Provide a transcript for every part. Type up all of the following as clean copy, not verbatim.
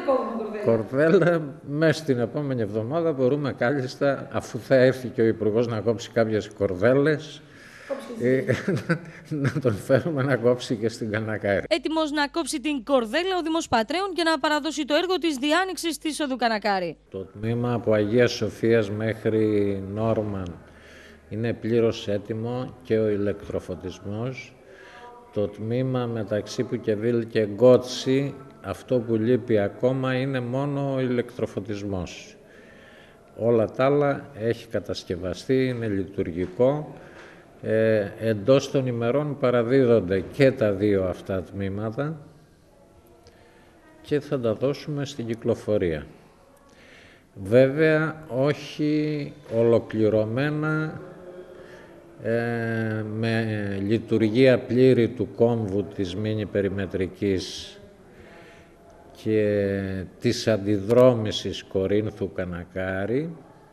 κόβουμε κορδέλα? Μέσα στην επόμενη εβδομάδα μπορούμε κάλλιστα, αφού θα έρθει και ο Υπουργός να κόψει κάποιες κορδέλες, να τον φέρουμε να κόψει και στην Κανακάρη. Έτοιμος να κόψει την κορδέλα ο Δήμος Πατρέων και να παραδώσει το έργο της διάνοιξης της οδού Κανακάρη. Το τμήμα από Αγίας Σοφίας μέχρι Νόρμαν είναι πλήρως έτοιμο και ο ηλεκτροφωτισμός. Το τμήμα μεταξύ Πουκεβίλ και Γκότσι, αυτό που λείπει ακόμα είναι μόνο ο ηλεκτροφωτισμός. Όλα τα άλλα έχει κατασκευαστεί, είναι λειτουργικό. Εντός των ημερών παραδίδονται και τα δύο αυτά τμήματα και θα τα δώσουμε στην κυκλοφορία. Βέβαια, όχι ολοκληρωμένα, με λειτουργία πλήρη του κόμβου της μίνι περιμετρικής και της αντιδρόμησης Κορίνθου Κανακάρη,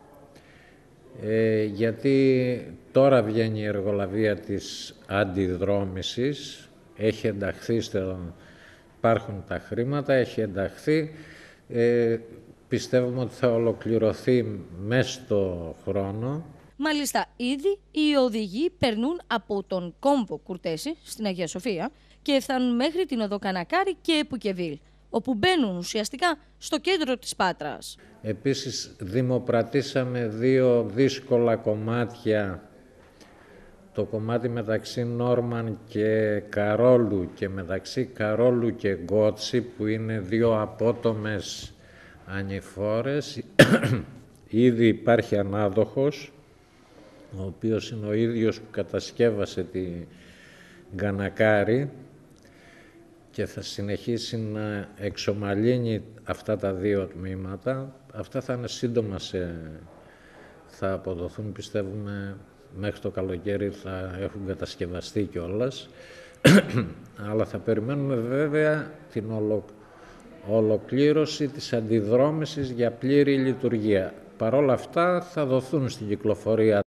γιατί τώρα βγαίνει η εργολαβία της αντιδρόμησης, έχει ενταχθεί, υπάρχουν τα χρήματα, έχει ενταχθεί, πιστεύουμε ότι θα ολοκληρωθεί μέσα στο χρόνο. Μάλιστα, ήδη οι οδηγοί περνούν από τον κόμβο Κουρτέση στην Αγία Σοφία και φτάνουν μέχρι την οδό Κανακάρη και Πουκεβίλ, όπου μπαίνουν ουσιαστικά στο κέντρο της Πάτρας. Επίσης, δημοπρατήσαμε δύο δύσκολα κομμάτια, το κομμάτι μεταξύ Νόρμαν και Καρόλου και μεταξύ Καρόλου και Γκότσι, που είναι δύο απότομες ανηφόρες. Ήδη υπάρχει ανάδοχος, ο οποίος είναι ο ίδιος που κατασκεύασε την Κανακάρη και θα συνεχίσει να εξομαλύνει αυτά τα δύο τμήματα. Αυτά θα είναι σύντομα, θα αποδοθούν, πιστεύουμε, μέχρι το καλοκαίρι θα έχουν κατασκευαστεί κιόλας. Αλλά θα περιμένουμε βέβαια την ολοκλήρωση της αντιδρόμησης για πλήρη λειτουργία. Παρ' όλα αυτά θα δοθούν στην κυκλοφορία